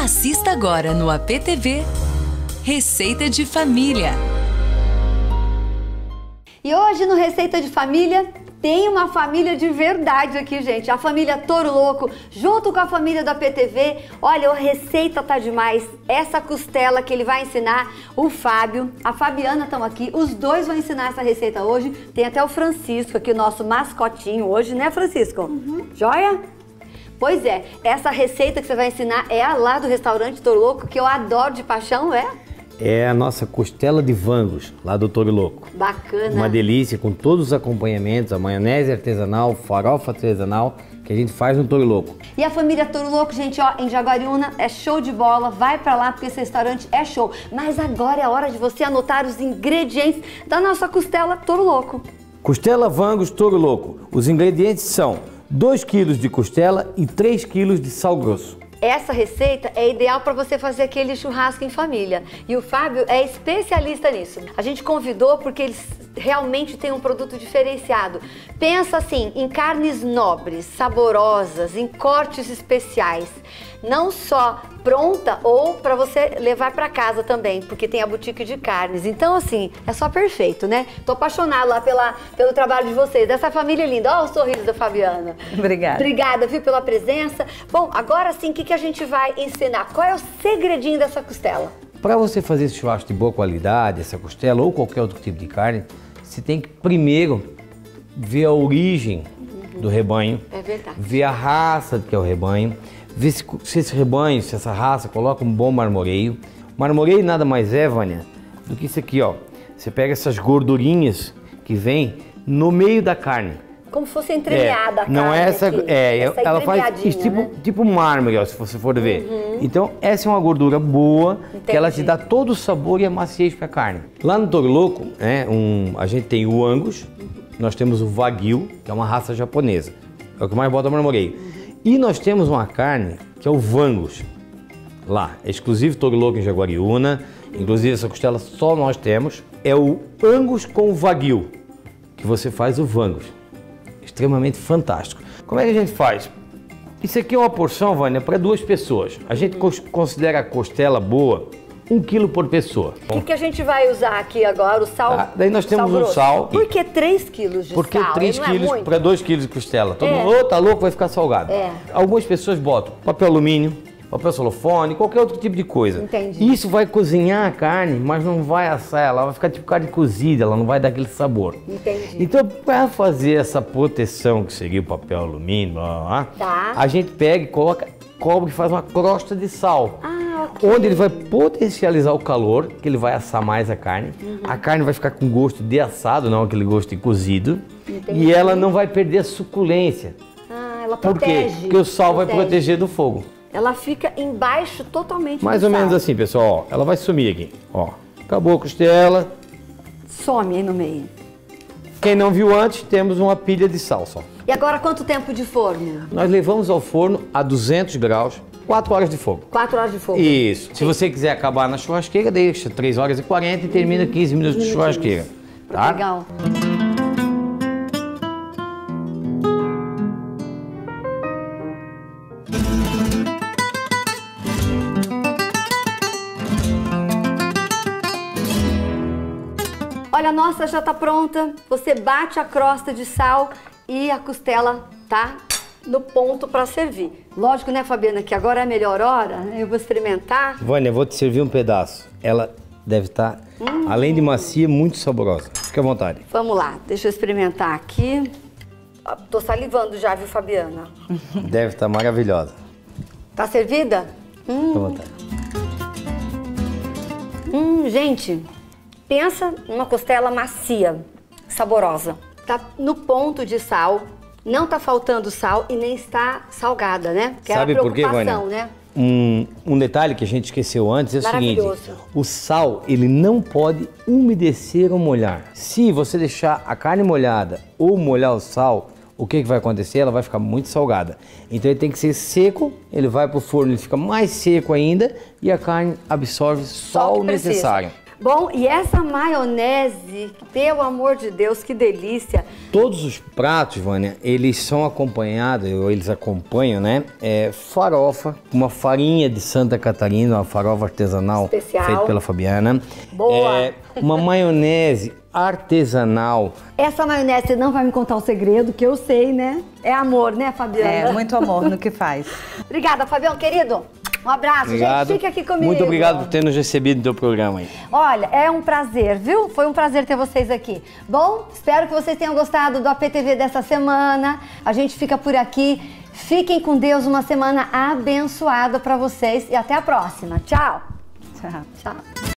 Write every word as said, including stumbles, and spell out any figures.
Assista agora no A P T V Receita de Família. E hoje no Receita de Família tem uma família de verdade aqui, gente. A família Toro Louco, junto com a família da P T V. Olha, a receita tá demais. Essa costela que ele vai ensinar, o Fábio, a Fabiana estão aqui. Os dois vão ensinar essa receita hoje. Tem até o Francisco aqui, o nosso mascotinho hoje, né, Francisco? Uhum. Joia? Pois é, essa receita que você vai ensinar é a lá do restaurante Toro Louco, que eu adoro de paixão, é? É a nossa costela de vangos, lá do Toro Louco. Bacana. Uma delícia, com todos os acompanhamentos, a maionese artesanal, farofa artesanal, que a gente faz no Toro Louco. E a família Toro Louco, gente, ó, em Jaguariúna é show de bola, vai pra lá porque esse restaurante é show. Mas agora é a hora de você anotar os ingredientes da nossa costela Toro Louco. Costela Vangos Toro Louco. Os ingredientes são dois quilos de costela e três quilos de sal grosso. Essa receita é ideal para você fazer aquele churrasco em família. E o Fábio é especialista nisso. A gente convidou porque eles realmente têm um produto diferenciado. Pensa assim, em carnes nobres, saborosas, em cortes especiais. Não só pronta ou para você levar para casa também, porque tem a boutique de carnes. Então, assim, é só perfeito, né? Tô apaixonada lá pela, pelo trabalho de vocês, dessa família linda. Olha o sorriso da Fabiana. Obrigada. Obrigada, viu, pela presença. Bom, agora sim, o que, que a gente vai ensinar? Qual é o segredinho dessa costela? Para você fazer esse churrasco de boa qualidade, essa costela ou qualquer outro tipo de carne, você tem que primeiro ver a origem do rebanho. É verdade. Ver a raça que é o rebanho. Ver se, se esse rebanho, se essa raça coloca um bom marmoreio. Marmoreio nada mais é, Vânia, do que isso aqui, ó. Você pega essas gordurinhas que vem no meio da carne. Como se fosse entremeada é, a carne. Não é essa, aqui. é, essa ela faz isso, tipo, né? tipo mármore, ó, se você for ver. Uhum. Então, essa é uma gordura boa, Entendi. que ela te dá todo o sabor e a maciez para a carne. Lá no Toro Louco, é, um, a gente tem o Angus, nós temos o Wagyu, que é uma raça japonesa. É o que mais bota marmoreio. Uhum. E nós temos uma carne que é o Vangos, lá, é exclusivo Toro Louco em Jaguariúna, inclusive essa costela só nós temos, é o Angus com o Wagyu, que você faz o Vangos, extremamente fantástico. Como é que a gente faz? Isso aqui é uma porção, Vânia, para duas pessoas, a gente considera a costela boa, um quilo por pessoa. O que, que a gente vai usar aqui agora? O sal? Ah, daí nós temos o sal. Por que três quilos de Porque sal? três quilos para dois quilos de costela. Todo É. mundo, oh, tá louco, vai ficar salgado. É. Algumas pessoas botam papel alumínio, papel celofane, qualquer outro tipo de coisa. Entendi. Isso vai cozinhar a carne, mas não vai assar ela, vai ficar tipo carne cozida, ela não vai dar aquele sabor. Entendi. Então, para fazer essa proteção, que seria o papel alumínio, blá, blá, blá, Tá. a gente pega e coloca, cobre e faz uma crosta de sal. Ah, ok. Onde ele vai potencializar o calor, que ele vai assar mais a carne. Uhum. A carne vai ficar com gosto de assado, não aquele gosto de cozido. Entendi. E ela não vai perder a suculência. Ah, ela Por protege. quê? Porque o sal protege. vai proteger do fogo. Ela fica embaixo totalmente Mais do ou sal. menos assim, pessoal. Ó, ela vai sumir aqui. Ó, acabou a costela. Some aí no meio. Quem não viu antes, temos uma pilha de sal só. E agora quanto tempo de forno? Nós levamos ao forno a duzentos graus, quatro horas de fogo. Quatro horas de fogo. Isso. Se você quiser acabar na churrasqueira, deixa três horas e quarenta e termina quinze minutos de churrasqueira. Tá? Legal. Olha, a nossa já tá pronta. Você bate a crosta de sal e a costela tá no ponto para servir. Lógico, né, Fabiana, que agora é a melhor hora. Eu vou experimentar. Vânia, eu vou te servir um pedaço. Ela deve estar, hum. além de macia, muito saborosa. Fique à vontade. Vamos lá, deixa eu experimentar aqui. Tô salivando já, viu, Fabiana? Deve estar maravilhosa. Tá servida? Hum. Fique à vontade. Hum, gente, pensa numa costela macia, saborosa. Tá no ponto de sal, não tá faltando sal e nem está salgada, né? Que Sabe era a por quê, Vânia? né? Um, um detalhe que a gente esqueceu antes é o seguinte, Maravilhoso. o sal ele não pode umedecer ou molhar. Se você deixar a carne molhada ou molhar o sal, o que, que vai acontecer? Ela vai ficar muito salgada. Então ele tem que ser seco, ele vai pro forno, ele fica mais seco ainda e a carne absorve só, Só o o que precisa. necessário. Bom, e essa maionese, pelo amor de Deus, que delícia. Todos os pratos, Vânia, eles são acompanhados, ou eles acompanham, né? É, farofa, uma farinha de Santa Catarina, uma farofa artesanal especial, feita pela Fabiana. Boa! É, uma maionese artesanal. Essa maionese, você não vai me contar o segredo, que eu sei, né? É amor, né, Fabiana? É, muito amor no que faz. Obrigada, Fabião, querido. Um abraço, Obrigado. gente. Fique aqui comigo. Muito obrigado por ter nos recebido no teu programa aí. Olha, é um prazer, viu? Foi um prazer ter vocês aqui. Bom, espero que vocês tenham gostado do A P T V dessa semana. A gente fica por aqui. Fiquem com Deus, uma semana abençoada para vocês e até a próxima. Tchau. Tchau. Tchau.